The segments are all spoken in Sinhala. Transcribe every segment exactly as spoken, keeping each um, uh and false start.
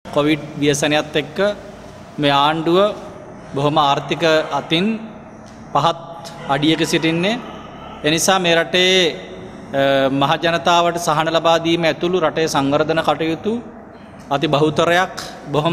කොවිඩ් ව්‍යසනයත් එක්ක මේ ආණ්ඩුව බොහොම ආර්ථික අතින් පහත් අඩියක සිටින්නේ. එනිසා මේ රටේ මහ ජනතාවට සහන ලබා දීම ඇතුළු රටේ සංවර්ධන කටයුතු අති බහුතරයක් බොහොම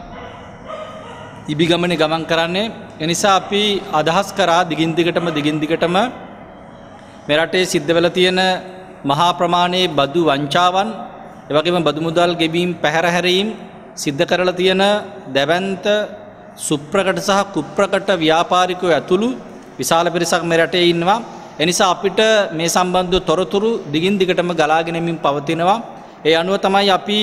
ඉබිගමනේ ගමන් කරන්නේ. එනිසා අපි අදහස් කරා දිගින් දිගටම දිගින් දිගටම මේ රටේ සිද්ධ වෙලා තියෙන මහා ප්‍රමාණයේ බදු වංචාවන්, ඒ වගේම බදු මුදල් ගෙවීම් පැහැර හැරීම් සිද්ධ කරලා තියෙන දැවැන්ත සුප්‍රකට සහ කුප්‍රකට ව්‍යාපාරිකයෝ ඇතුළු විශාල පිරිසක් මේ රටේ ඉන්නවා. එනිසා අපිට මේ සම්බන්ධව තොරතුරු දිගින් දිගටම ගලාගෙන යමින් පවතිනවා. ඒ අනුව තමයි අපි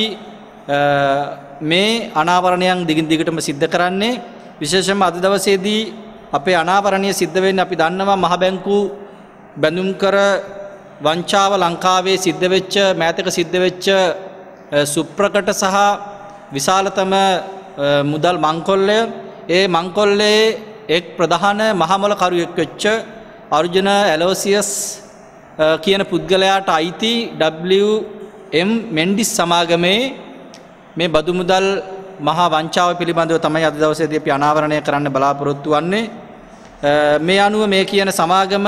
මේ අනාවරණයන් දිගින් දිගටම සිද්ධ කරන්නේ. විශේෂයෙන්ම අද දවසේදී අපේ අනාවරණය සිද්ධ වෙන්නේ අපි දන්නවා මහ බැංකු බැඳුම් කර වංචාව ලංකාවේ සිද්ධ වෙච්ච මෑතක සිද්ධ වෙච්ච සුප්‍රකට සහ විශාලතම මුදල් මංකොල්ලය. ඒ මංකොල්ලේ එක් ප්‍රධාන මහමොල කරුවෙක් වෙච්ච අර්ජුන ඇලෝසියස් කියන පුද්ගලයාට අයිති ඩබ්ලිව් එම් මෙන්ඩිස් සමාගමේ මේ බදු මුදල් මහා වංචාව පිළිබඳව තමයි අද දවසේදී අපි අනාවරණය කරන්න බලාපොරොත්තු වෙන්නේ. මේ අනුව මේ කියන සමාගම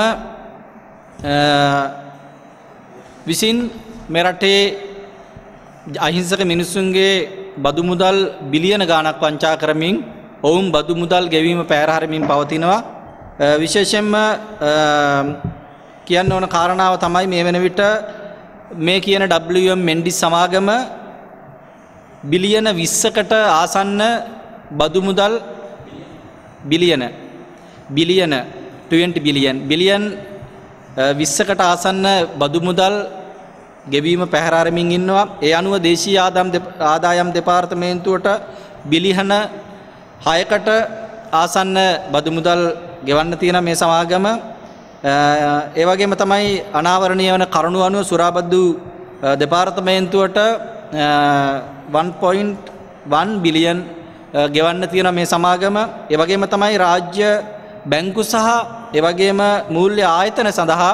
විසින් මේ රටේ අහිංසක මිනිසුන්ගේ බදු මුදල් බිලියන ගාණක් වංචා කරමින් ඔවුන් බදු මුදල් ගෙවීම පැහැර හරමින් පවතිනවා. විශේෂයෙන්ම කියන්න ඕන කාරණාව තමයි මේ වෙන විට මේ කියන ඩබ්ලිව් එම් මෙන්ඩිස් සමාගම බිලියන විස්සකට ආසන්න බදු මුදල් බිලියන බිලියන විස්ස බිලියන් බිලියන් විස්සකට ආසන්න බදු මුදල් ගෙවීම පැහැර හරමින් ඉන්නවා. ඒ අනුව දේශීය ආදායම් දෙපාර්තමේන්තුවට බිලියන හයකට ආසන්න බදු මුදල් ගෙවන්න තියෙන මේ සමාගම. ඒ වගේම තමයි අනාවරණීය වන කරුණු අනුව සුරාබදු දෙපාර්තමේන්තුවට one point one බිලියන් ගෙවන්න තියෙන මේ සමාගම. ඒ වගේම තමයි රාජ්‍ය බැංකු සහ ඒ වගේම මූල්‍ය ආයතන සඳහා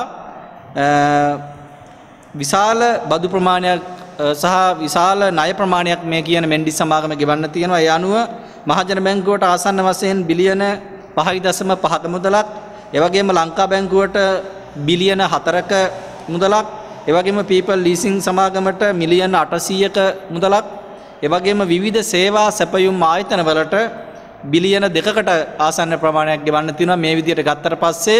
විශාල බදු ප්‍රමාණයක් සහ විශාල ණය ප්‍රමාණයක් මේ කියන මෙන්ඩිස් සමාගම ගෙවන්න තියෙනවා. ඒ අනුව මහජන බැංකුවට ආසන්න වශයෙන් බිලියන පහයි දශම පහක මුදලක්, ඒ වගේම ලංකා බැංකුවට බිලියන හතරක මුදලක්, ඒ වගේම පීපල් ලීසින් සමාගමට මිලියන අටසීයක මුදලක්, ඒ වගේම විවිධ සේවා සැපයුම් ආයතන වලට බිලියන දෙකකට ආසන්න ප්‍රමාණයක් ගෙවන්න තියෙනවා. මේ විදිහට ගත්තට පස්සේ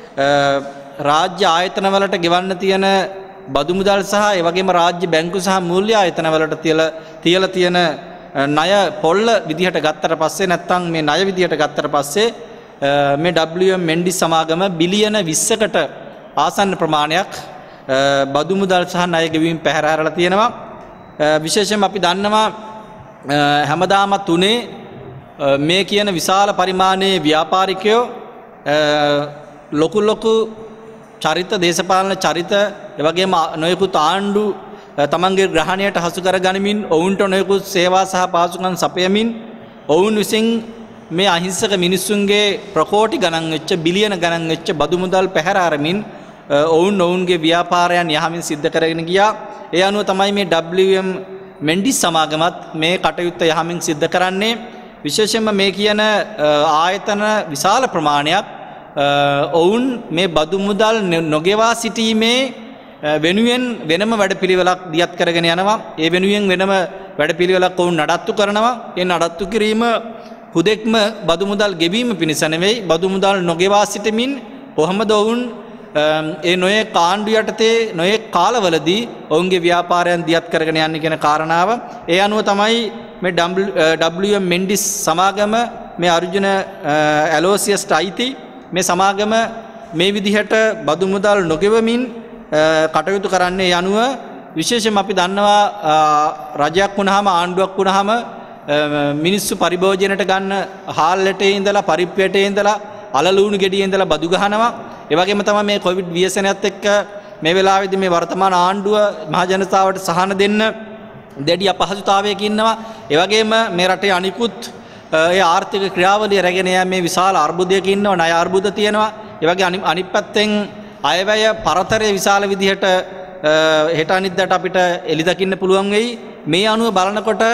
රාජ්‍ය ආයතන වලට ගෙවන්න තියෙන බදු මුදල් සහ ඒ වගේම රාජ්‍ය බැංකු සහ මූල්‍ය ආයතන වලට තියලා තියලා තියෙන ණය පොල්ල විදිහට ගත්තට පස්සේ නැත්නම් මේ ණය විදිහට ගත්තට පස්සේ මේ ඩබ්ලිව් එම් මෙන්ඩිස් සමාගම බිලියන විස්සකට ආසන්න ප්‍රමාණයක් බදු මුදල් සහ ණය ගෙවීම පැහැර හැරලා තියෙනවා. විශේෂයෙන්ම අපි දන්නවා හැමදාම තුනේ මේ කියන විශාල පරිමාණයේ ව්‍යාපාරිකයෝ ලොකු ලොකු චරිත, දේශපාලන චරිත, ඒ වගේම නොයෙකුත් ආණ්ඩු තමන්ගේ ග්‍රහණයට හසු කර ගනිමින් ඔවුන්ට නොයෙකුත් සේවා සහ පාසුකම් සපයමින් ඔවුන් විසින් මේ අහිංසක මිනිසුන්ගේ ප්‍රකෝටි ගණන් වෙච්ච බිලියන ගණන් වෙච්ච බදු මුදල් පැහැර අරමින් ඔවුන් ඔවුන්ගේ ව්‍යාපාරයන් යහමින් සිද්ධ කරගෙන ගියා. ඒ අනුව තමයි මේ ඩබ්ලිව් එම් මෙන්ඩිස් සමාගමත් මේ කටයුත්ත යහමින් සිද්ධ කරන්නේ. විශේෂයෙන්ම මේ කියන ආයතන විශාල ප්‍රමාණයක් ඔවුන් මේ බදු මුදල් නොගෙවා සිටීමේ වෙනුවෙන් වෙනම වැඩපිළිවෙලක් දියත් කරගෙන යනවා. ඒ වෙනුවෙන් වෙනම වැඩපිළිවෙලක් ඔවුන් නඩත්තු කරනවා. ඒ නඩත්තු කිරීම හුදෙක්ම බදු මුදල් ගෙවීම පිණිස නෙවෙයි, බදු මුදල් නොගෙවා සිටමින් කොහොමද ඔවුන් ඒ නොයේ කාණ්ඩු යටතේ නොයේ කාලවලදී ඔවුන්ගේ ව්‍යාපාරයන් දියත් කරගෙන යන්නේ කියන කාරණාව. ඒ අනුව තමයි මේ ඩබ්ලිව් එම් මෙන්ඩිස් සමාගම මේ අර්ජුන ඇලෝසියස්ට අයිති මේ සමාගම මේ විදිහට බදු මුදල් නොගෙවමින් කටයුතු කරන්නේ. යනුව විශේෂයෙන්ම අපි දන්නවා රජයක් වුණාම ආණ්ඩුවක් වුණාම මිනිස්සු පරිභෝජනයට ගන්න හාල්ලටේ ඉඳලා පරිප්පුවටේ ඉඳලා අලලූණු ගෙඩියේ ඉඳලා බදු ගහනවා. ඒ වගේම තමයි මේ කොවිඩ් ව්‍යසනයත් එක්ක මේ වෙලාවේදී මේ වර්තමාන ආණ්ඩුව මහ ජනතාවට සහන දෙන්න දැඩි අපහසුතාවයක ඉන්නවා. ඒ වගේම මේ රටේ අනිකුත් ඒ ආර්ථික ක්‍රියාවලිය රැගෙන යෑමේ විශාල අර්බුදයක ඉන්නවා. ණය අර්බුද තියෙනවා. ඒ වගේ අනිත් පැත්තෙන් අයවැය පරතරය විශාල විදිහට හෙට අනිද්දාට අපිට එලි දකින්න පුළුවන් වෙයි. මේ අනුව බලනකොට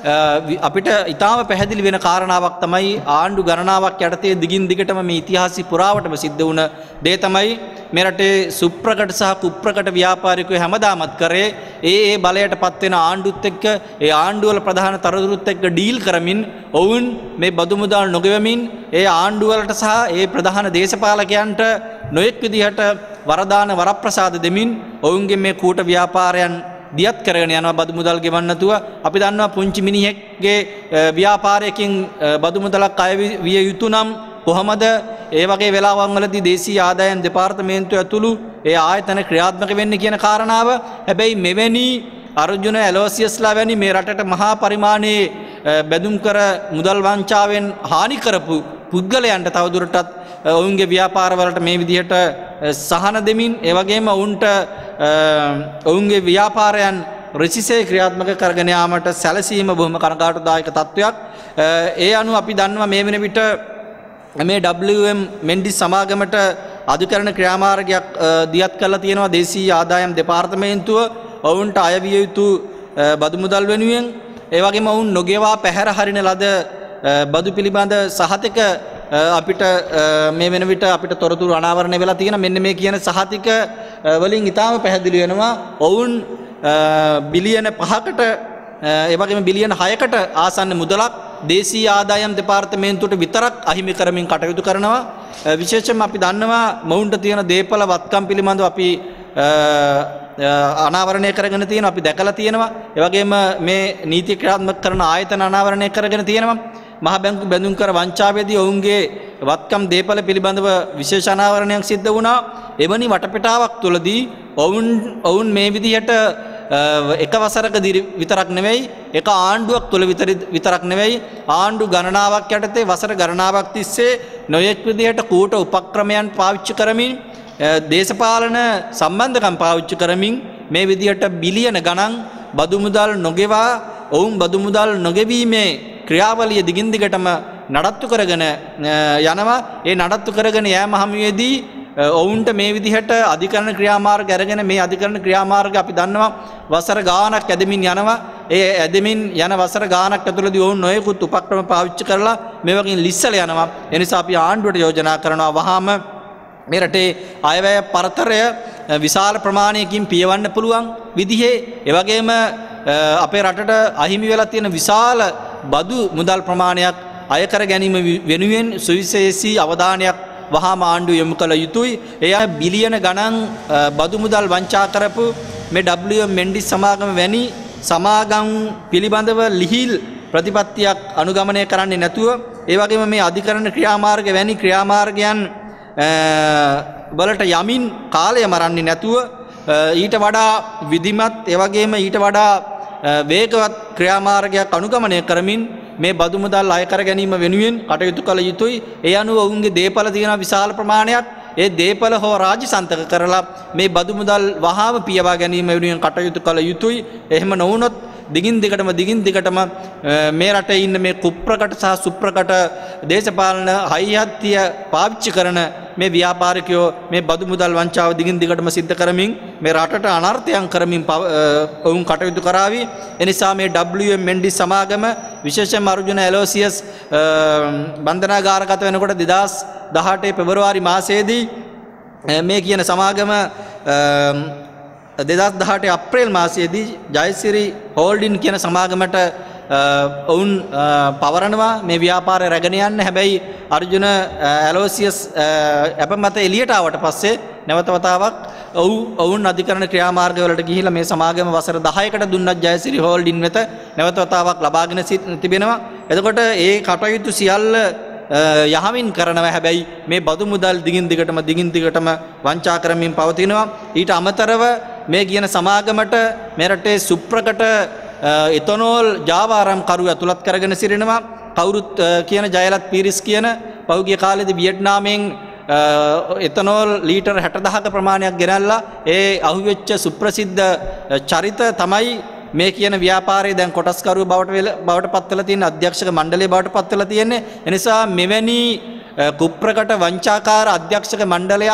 අපිට ඉතාම පැහැදිලි වෙන කාරණාවක් තමයි ආණ්ඩු ගණනාවක් යටතේ දිගින් දිගටම මේ ඉතිහාසය පුරාවටම සිද්ධ වුණ දේ තමයි මේ රටේ සුප්‍රකට සහ කුප්‍රකට ව්‍යාපාරිකයෝ හැමදාමත් කරේ ඒ ඒ බලයට පත් වෙන ආණ්ඩුත් එක්ක ඒ ආණ්ඩුව වල ප්‍රධාන තරතුරුත් එක්ක ඩීල් කරමින් ඔවුන් මේ බදු මුදල් නොගෙවමින් ඒ ආණ්ඩුව වලට සහ ඒ ප්‍රධාන දේශපාලකයන්ට නොයෙක් විදිහට වරදාන වරප්‍රසාද දෙමින් ඔවුන්ගේ මේ කූට ව්‍යාපාරයන් දියත් කරගෙන යනවා බදු මුදල් ගෙවන්න නැතුව. අපි දන්නවා පුංචි මිනිහෙක්ගේ ව්‍යාපාරයකින් බදු මුදලක් අය විය යුතු නම් කොහොමද ඒ වගේ වෙලාවන් වලදී දේශීය ආදායම් දෙපාර්තමේන්තුව ඇතුළු ඒ ආයතන ක්‍රියාත්මක වෙන්නේ කියන කාරණාව. හැබැයි මෙවැනි අර්ජුන ඇලෝසියස්ලා වැනි මේ රටට මහා පරිමාණයේ බැදුම් කර මුදල් වංචාවෙන් හානි කරපු පුද්ගලයන්ට තවදුරටත් ඔවුන්ගේ ව්‍යාපාරවලට මේ විදිහට සහන දෙමින් ඒ වගේම ඔවුන්ට ඔවුන්ගේ ව්‍යාපාරයන් රිසිසේ ක්‍රියාත්මක කරගෙන යාමට සැලසීම බොහොම කනගාටුදායක තත්වයක්. ඒ අනුව අපි දන්නවා මේ වෙන විට මේ ඩබ්ලිව් එම් මෙන්ඩිස් සමාගමට අධිකරණ ක්‍රියාමාර්ගයක් දියත් කරලා තියෙනවා දේශීය ආදායම් දෙපාර්තමේන්තුව ඔවුන්ට අයවිය යුතු බදු මුදල් වෙනුවෙන්. ඒ වගේම ඔවුන් නොගෙවා පැහැර හරින ලද බදු පිළිබඳ සහතික අපිට මේ වෙන විට අපිට තොරතුරු අනාවරණය වෙලා තියෙන මෙන්න මේ කියන සහතික වලින් ඉතාම පැහැදිලි වෙනවා ඔවුන් බිලියන පහකට ඒ වගේම බිලියන හයකට ආසන්න මුදලක් දේශීය ආදායම් දෙපාර්තමේන්තුවට විතරක් අහිමි කරමින් කටයුතු කරනවා. විශේෂයෙන්ම අපි දන්නවා මොවුන්ට තියෙන දේපල වත්කම් පිළිබඳව අපි අනාවරණය කරගෙන තියෙනවා අපි දැකලා තියෙනවා. ඒ වගේම මේ නීති ක්‍රියාත්මක කරන ආයතන අනාවරණය කරගෙන තියෙනවා. මහ බැංකු බැඳුම් කර වංචාවේදී ඔවුන්ගේ වත්කම් දේපල පිළිබඳව විශේෂ අනාවරණයක් සිද්ධ වුණා. එවැනි වටපිටාවක් තුළදී ඔවුන් ඔවුන් මේ විදිහට එක වසරකදී විතරක් නෙවෙයි එක ආණ්ඩුවක් තුළ විතරක් නෙවෙයි ආණ්ඩු ගණනාවක් යටතේ වසර ගණනාවක් තිස්සේ නොයෙක් විදිහට කූට උපක්‍රමයන් පාවිච්චි කරමින් දේශපාලන සම්බන්ධකම් පාවිච්චි කරමින් මේ විදිහට බිලියන ගණන් බදු මුදල් නොගෙවා ඔවුන් බදු මුදල් නොගෙවීමේ ක්‍රියාවලිය දිගින් දිගටම නඩත්තු කරගෙන යනවා. ඒ නඩත්තු කරගෙන යෑම හැමෙදී ඔවුන්ට මේ විදිහට අධිකරණ ක්‍රියාමාර්ග අරගෙන මේ අධිකරණ ක්‍රියාමාර්ග අපි දන්නවා වසර ගාණක් ඇදමින් යනවා. ඒ ඇදමින් යන වසර ගාණක් ඇතුළතදී ඔවුන් නොයෙකුත් උපක්‍රම පාවිච්චි කරලා මේ වගේ ලිස්සල යනවා. ඒ නිසා අපි ආණ්ඩුවට යෝජනා කරනවා වහාම මේ රටේ අයවැය පරතරය විශාල ප්‍රමාණයකින් පියවන්න පුළුවන් විදිහේ ඒ වගේම අපේ රටට අහිමි වෙලා තියෙන විශාල බදු මුදල් ප්‍රමාණයක් අය කර ගැනීම වෙනුවෙන් සුවිශේෂී අවධානයක් වහාම ආණ්ඩුව යොමු කළ යුතුයි. එය බිලියන ගණන් බදු මුදල් වංචා කරපු මේ ඩබ්ලිව් එම් මෙන්ඩිස් සමාගම වැනි සමාගම් පිළිබඳව ලිහිල් ප්‍රතිපත්තියක් අනුගමනය කරන්නේ නැතුව ඒ වගේම මේ අධිකරණ ක්‍රියාමාර්ග වැනි ක්‍රියාමාර්ගයන් වලට යමින් කාලය මරන්නේ නැතුව ඊට වඩා විධිමත් ඒ වගේම ඊට වඩා වේගවත් ක්‍රියාමාර්ගයක් අනුගමනය කරමින් මේ බදු මුදල් අය කර ගැනීම වෙනුවෙන් කටයුතු කළ යුතුයි. ඒ අනුව ඔවුන්ගේ දේපල තියෙන විශාල ප්‍රමාණයක් ඒ දේපල හෝ රාජ්‍ය සන්තක කරලා මේ බදු මුදල් වහාම පියවා ගැනීම වෙනුවෙන් කටයුතු කළ යුතුයි. එහෙම නොවුනොත් දිගින් දිගටම දිගින් දිගටම මේ රටේ ඉන්න මේ කුප්‍රකට සහ සුප්‍රකට දේශපාලන හයියත්තිය පාවිච්චි කරන මේ ව්‍යාපාරිකයෝ මේ බදු මුදල් වංචාව දිගින් දිගටම සිද්ධ කරමින් මේ රටට අනර්ථයන් කරමින් ඔවුන් කටයුතු කරાવી. එනිසා මේ ඩබ්ලිව් එම් මෙන්ඩිස් සමාගම විශේෂයෙන්ම අර්ජුන ඇලෝසියස් බන්ධනාගාරගත වෙනකොට දෙදහස් දහඅටේ පෙබරවාරි මාසයේදී මේ කියන සමාගම දෙදහස් දහඅටේ අප්‍රේල් මාසයේදී ජයසිරි හෝල්ඩින් කියන සමාගමට ඔවුන් පවරනවා මේ ව්‍යාපාරය රැගෙන යන්න. හැබැයි අර්ජුන ඇලෝසියස් අපමත එළියට ආවට පස්සේ නැවත වතාවක් ඔවුන් අධිකරණ ක්‍රියාමාර්ගවලට ගිහිලා මේ සමාගම වසර දහයකට දුන්නත් ජයසිරි හෝල්ඩින් වෙත නැවත වතාවක් ලබාගෙන තිබෙනවා. එතකොට ඒ කටයුතු සියල්ල යහමින් කරනවා. හැබැයි මේ බදු මුදල් දිගින් දිගටම දිගින් දිගටම වංචා කරමින් පවතිනවා. ඊට අමතරව මේ කියන සමාගමට මේ රටේ සුප්‍රකට එතනෝල් ජාවාරම් කරු ඇතුළත් කරගෙන සිටිනවා. කවුරුත් කියන ජයලත් පීරිස් කියන පහුගිය කාලේදී වියට්නාමයෙන් එතනෝල් ලීටර් හැට දහක ප්‍රමාණයක් ගෙනල්ලා ඒ අහුවෙච්ච සුප්‍රසිද්ධ චරිත තමයි මේ කියන ව්‍යාපාරයේ දැන් කොටස්කරුව බවට බවට පත් වෙලා තියෙන අධ්‍යක්ෂක මණ්ඩලය බවට පත් වෙලා තියෙන්නේ. ඒ නිසා මෙවැනි කුප්‍රකට වංචාකාර අධ්‍යක්ෂක මණ්ඩලයක්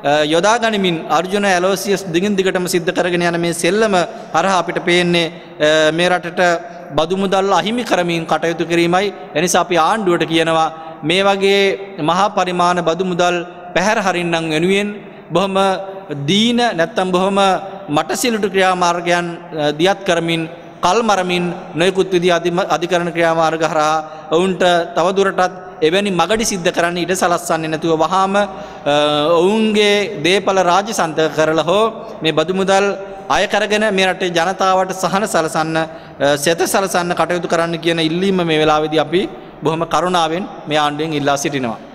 යොදා ගනිමින් අර්ජුන ඇලෝසියස් දිගින් දිගටම සිද්ධ කරගෙන යන මේ සෙල්ලම හරහා අපිට පේන්නේ මේ රටට බදු මුදල් අහිමි කරමින් කටයුතු කිරීමයි. එනිසා අපි ආණ්ඩුවට කියනවා මේ වගේ මහා පරිමාණ බදු මුදල් පැහැර හරින්නම් වෙනුවෙන් බොහොම දීන නැත්තම් බොහොම මටසිලුට ක්‍රියාමාර්ගයන් දියත් කරමින් කල් මරමින් නොයෙකුත් විදිහ අධිකරණ ක්‍රියාමාර්ග හරහා ඔවුන්ට තවදුරටත් එවැනි මගඩි සිද්ධ කරන්න ඉඩ සලස්සන්නේ නැතුව වහාම ඔවුන්ගේ දේපල රාජ්‍ය සන්තක කරලා හෝ මේ බදු මුදල් අය කරගෙන මේ රටේ ජනතාවට සහන සලසන්න සෙත සලසන්න කටයුතු කරන්න කියන ඉල්ලීම මේ වෙලාවේදී අපි බොහොම කරුණාවෙන් මේ ආණ්ඩුවෙන් ඉල්ලා සිටිනවා.